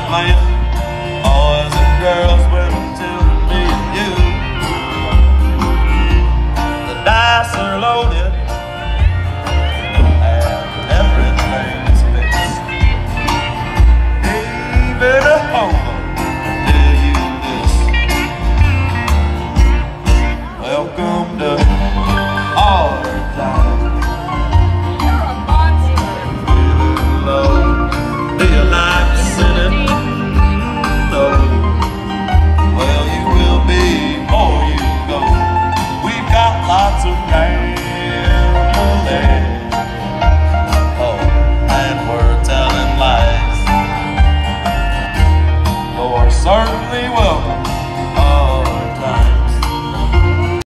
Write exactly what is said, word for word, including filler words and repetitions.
man, boys and girls, women, children, me and you. The dice are loaded and everything is fixed. David Homer, tell you this: welcome to hard times. Lots of